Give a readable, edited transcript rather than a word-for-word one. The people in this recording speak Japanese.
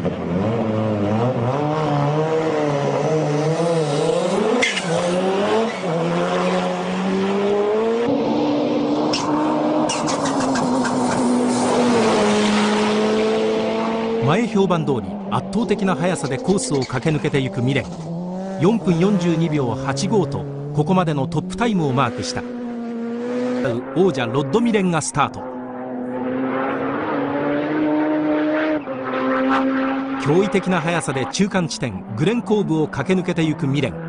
前評判通り圧倒的な速さでコースを駆け抜けていくミレン。4分42秒85とここまでのトップタイムをマークした。王者ロッド・ミレンがスタート。驚異的な速さで中間地点グレンコーブを駆け抜けていくミレン。